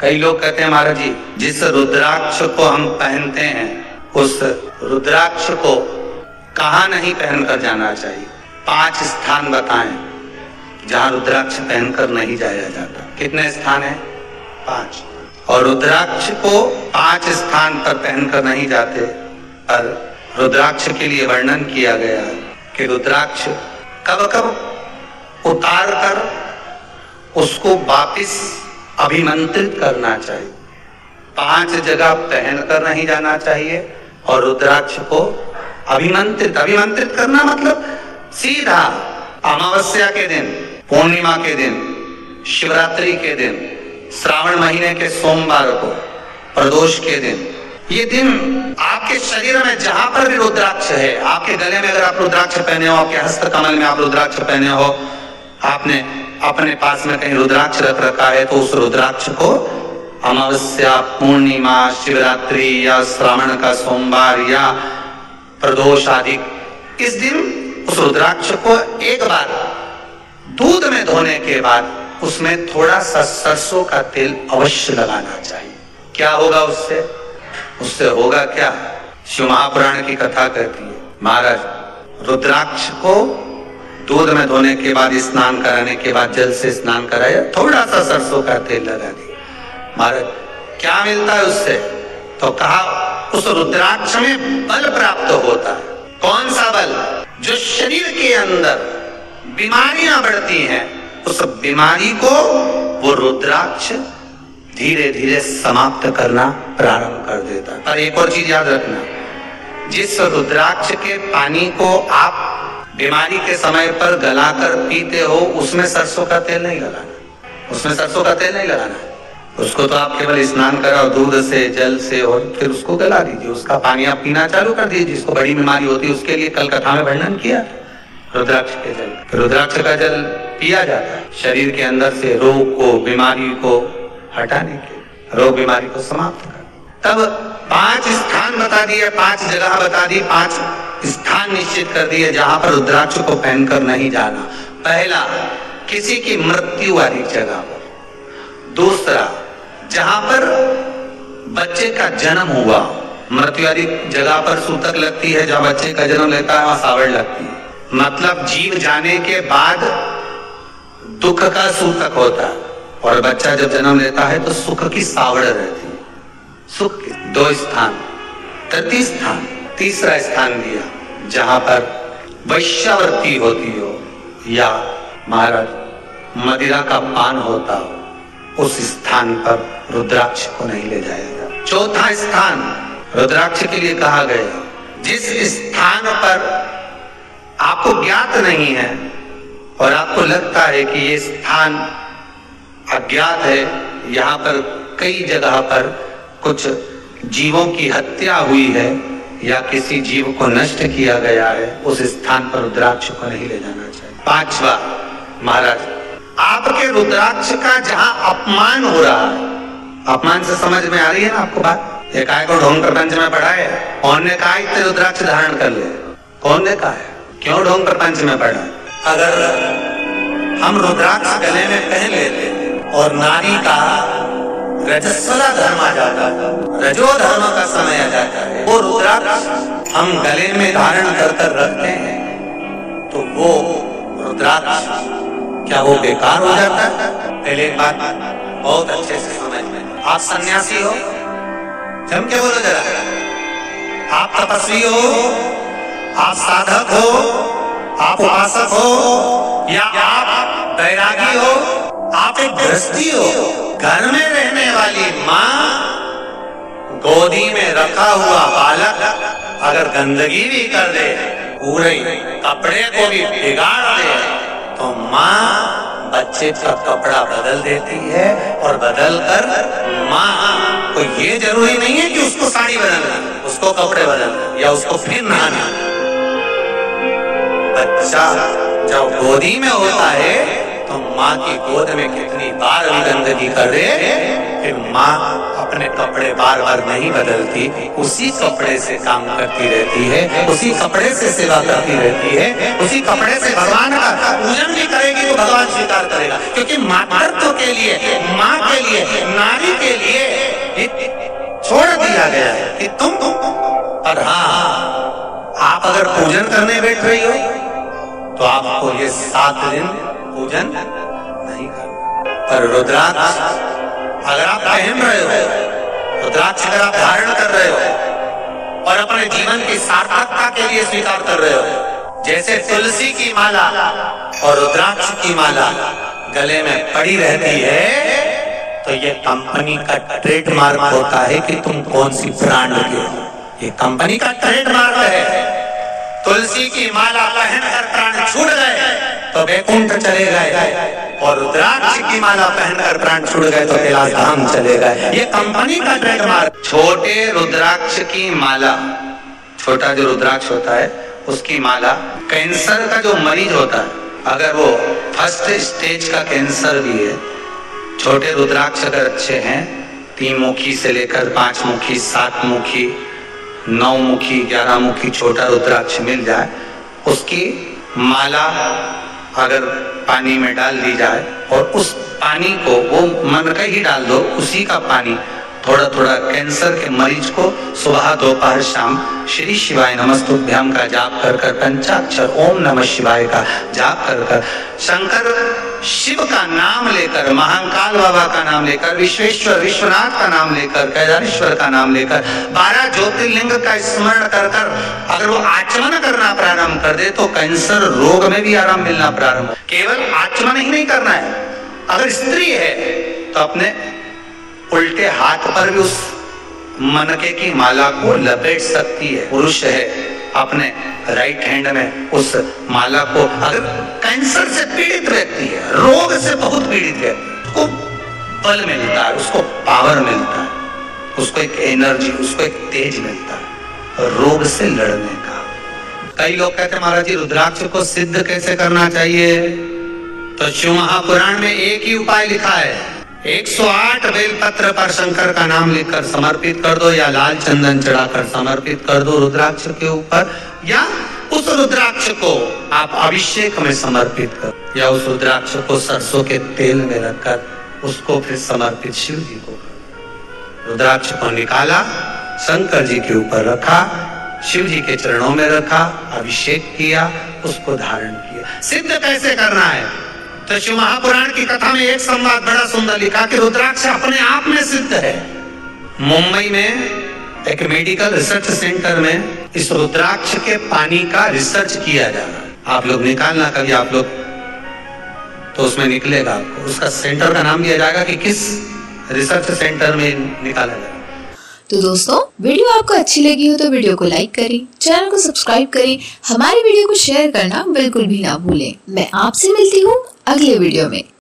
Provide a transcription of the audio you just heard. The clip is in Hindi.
कई लोग कहते हैं महाराज जी, जिस रुद्राक्ष को हम पहनते हैं उस रुद्राक्ष को कहाँ नहीं पहनकर जाना चाहिए। 5 स्थान बताएं जहां रुद्राक्ष पहनकर नहीं जाया जाता। कितने स्थान है? 5। और रुद्राक्ष को 5 स्थान पर पहनकर नहीं जाते, पर रुद्राक्ष के लिए वर्णन किया गया है कि रुद्राक्ष कब कब उतार कर उसको वापिस अभिमंत्रित करना चाहिए। 5 जगह पहनकर नहीं जाना चाहिए और रुद्राक्ष को अभिमंत्रित करना मतलब सीधा अमावस्या के दिन, पूर्णिमा के दिन, शिवरात्रि के दिन, श्रावण महीने के सोमवार को, प्रदोष के दिन, ये दिन आपके शरीर में जहां पर भी रुद्राक्ष है, आपके गले में अगर आप रुद्राक्ष पहने हो, आपके हस्त कमल में आप रुद्राक्ष पहने हो, आपने अपने पास में कहीं रुद्राक्ष रख रखा है, तो उस रुद्राक्ष को अमावस्या, पूर्णिमा, शिवरात्रि या श्रावण का सोमवार या प्रदोष आदि, इस दिन उस रुद्राक्ष को एक बार दूध में धोने के बाद उसमें थोड़ा सा सरसों का तेल अवश्य लगाना चाहिए। क्या होगा उससे? उससे होगा क्या? शिव महापुराण की कथा कहती है, महाराज रुद्राक्ष को दूध में धोने के बाद, स्नान कराने के बाद जल से स्नान कराया, थोड़ा सा सरसों का तेल लगा दिया। महाराज क्या मिलता है उससे? तो कहा उस रुद्राक्ष में बल प्राप्त होता है। कौन सा बल? जो शरीर के अंदर बीमारियां बढ़ती हैं, उस बीमारी को वो रुद्राक्ष धीरे धीरे समाप्त करना प्रारंभ कर देता है। पर एक और चीज याद रखना, जिस रुद्राक्ष के पानी को आप बीमारी के समय पर गलाकर पीते हो, उसमें सरसों का तेल नहीं लगाना, उसमें सरसों का तेल नहीं लगाना। उसको तो आप केवल स्नान कराओ दूध से, जल से, और फिर उसको गला दीजिए, उसका पानी आप पीना चालू कर दीजिए। जिसको बड़ी बीमारी होती है उसके लिए कल कथा में वर्णन किया रुद्राक्ष के जल। रुद्राक्ष का जल पिया जाता है शरीर के अंदर से रोग को, बीमारी को हटाने के, रोग बीमारी को समाप्त कर। तब 5 स्थान बता दिए, 5 जगह बता दी, 5 स्थान निश्चित कर दिए जहां पर रुद्राक्ष को पहनकर नहीं जाना। पहला, किसी की मृत्यु वाली जगह पर। दूसरा, जहां पर बच्चे का जन्म हुआ, मृत्यु वाली जगह पर सूतक लगती है, जहां बच्चे का जन्म लेता है वहां सावड़ लगती है, मतलब जीव जाने के बाद दुख का सूतक होता है, और बच्चा जब जन्म लेता है तो सुख की सावड़ रहती है। सुख की 2 स्थान। तृतीय स्थान, तीसरा स्थान दिया जहां पर वैश्यावृत्ति होती हो या महाराज मदिरा का पान होता हो, उस स्थान पर रुद्राक्ष को नहीं ले जाएगा। चौथा स्थान रुद्राक्ष के लिए कहा गया, जिस स्थान पर आपको ज्ञात नहीं है और आपको लगता है कि ये स्थान अज्ञात है, यहाँ पर कई जगह पर कुछ जीवों की हत्या हुई है या किसी जीव को नष्ट किया गया है, उस स्थान पर रुद्राक्ष को नहीं ले जाना चाहिए। 5वां, महाराज आपके रुद्राक्ष का जहां अपमान हो रहा है, अपमान से समझ में आ रही है ना आपको बात? एक आय को ढोंग प्रपंच में पढ़ा है, कौन ने कहा इतने रुद्राक्ष धारण कर ले? कौन ने कहा है? क्यों ढोंग प्रपंच में पढ़ा है? अगर हम रुद्राक्ष गले में पहन लेते और नारी का रजस्वला धर्म आ जाता है, रजो धर्म का समय आ जाता है, वो रुद्राक्ष हम गले में धारण कर कर रखते हैं, तो वो रुद्राक्ष क्या वो बेकार हो जाता है? पहले एक बात बहुत अच्छे से समझ में, आप सन्यासी हो, जम के बोलो जरा, आप तपस्वी हो, आप साधक हो, आप उपासक हो, या आप बैरागी हो, आप एक गृहस्थी हो, घर में रहने वाली माँ गोदी में रखा हुआ बालक अगर गंदगी भी कर दे, पूरे कपड़े को भी बिगाड़ दे, तो माँ बच्चे का कपड़ा बदल देती है, और बदल कर माँ को ये जरूरी नहीं है कि उसको साड़ी बदलना, उसको कपड़े बदलना या उसको फिर नहाना। बच्चा जब गोदी में होता है तो माँ की गोद में कितनी बार भी गंदगी कर दे, फिर माँ अपने कपड़े बार बार नहीं बदलती, उसी कपड़े से काम करती रहती है, उसी कपड़े से सेवा करती रहती है, उसी कपड़े से भगवान का पूजन भी करेगी तो भगवान स्वीकार करेगा। क्योंकि मातृत्व के लिए, माँ के लिए, नारी के लिए छोड़ दिया गया है कि तुम और हाँ, आप अगर पूजन करने बैठ रही हो तो आपको ये 7 दिन पूजन नहीं करना। पर रुद्राक्ष अगर आप पहन रहे हो, रुद्राक्ष अगर आप धारण कर रहे हो और अपने जीवन की सार्थकता के लिए स्वीकार कर रहे हो, जैसे तुलसी की माला और रुद्राक्ष की माला गले में पड़ी रहती है, तो ये कंपनी का ट्रेडमार्क होता है कि तुम कौन सी ब्रांड के हो। ये कंपनी का ट्रेडमार्क है। तुलसी की माला पहनकर प्राण छूट गए तो वैकुंठ चले गए, और रुद्राक्ष की माला पहनकर प्राण छूट गए तो कैलाश धाम चले गए। ये कंपनी का ट्रेडमार्क। छोटे रुद्राक्ष की माला, छोटा जो रुद्राक्ष होता है उसकी माला, कैंसर का जो मरीज होता है, अगर वो फर्स्ट स्टेज का कैंसर भी है, छोटे रुद्राक्ष अगर अच्छे हैं, 3 मुखी से लेकर 5 मुखी, 7 मुखी, 9 मुखी, 11 मुखी छोटा रुद्राक्ष मिल जाए, उसकी माला अगर पानी में डाल दी जाए और उस पानी को वो मन का ही डाल दो, उसी का पानी थोड़ा थोड़ा कैंसर के मरीज को सुबह दोपहर शाम श्री शिवाय नमस्तुभ्याम का जाप कर कर, पंचाक्षर ओम नमः शिवाय का जाप कर कर, शंकर शिव का नाम लेकर, महाकाल बाबा का नाम लेकर, विश्वेश्वर विश्वनाथ का नाम लेकर, केदारेश्वर का नाम लेकर, 12 ज्योतिर्लिंग का स्मरण कर कर अगर वो आचमन करना प्रारंभ कर दे तो कैंसर रोग में भी आराम मिलना प्रारंभ। केवल आचमन ही नहीं करना है, अगर स्त्री है तो अपने उल्टे हाथ पर भी उस मनके की माला को लपेट सकती है। पुरुष है अपने राइट हैंड में उस माला को, अगर कैंसर से पीड़ित व्यक्ति है, रोग से बहुत पीड़ित है, उसको बल मिलता है, उसको पावर मिलता है, उसको एक एनर्जी, उसको एक तेज मिलता है रोग से लड़ने का। कई लोग कहते हैं महाराज जी रुद्राक्ष को सिद्ध कैसे करना चाहिए? तो शिव महापुराण में एक ही उपाय लिखा है, 108 बेलपत्र पर शंकर का नाम लिखकर समर्पित कर दो, या लाल चंदन चढ़ाकर समर्पित कर दो रुद्राक्ष के ऊपर, या उस रुद्राक्ष को आप अभिषेक में समर्पित कर, या उस रुद्राक्ष को सरसों के तेल में रखकर उसको फिर समर्पित शिव जी को कर। रुद्राक्ष को निकाला, शंकर जी के ऊपर रखा, शिव जी के चरणों में रखा, अभिषेक किया, उसको धारण किया। सिद्ध कैसे करना है? तो शिव महापुराण की कथा में एक संवाद बड़ा सुंदर लिखा कि रुद्राक्ष अपने आप में सिद्ध है। मुंबई में एक मेडिकल रिसर्च सेंटर में इस रुद्राक्ष के पानी का रिसर्च किया जा रहा है। आप लोग निकालना कभी, आप लोग तो उसमें निकलेगा आपको, उसका सेंटर का नाम दिया जाएगा कि किस रिसर्च सेंटर में निकाला जाएगा। तो दोस्तों, वीडियो आपको अच्छी लगी हो तो वीडियो को लाइक करें, चैनल को सब्सक्राइब करें, हमारी वीडियो को शेयर करना बिल्कुल भी ना भूलें। मैं आपसे मिलती हूँ अगले वीडियो में।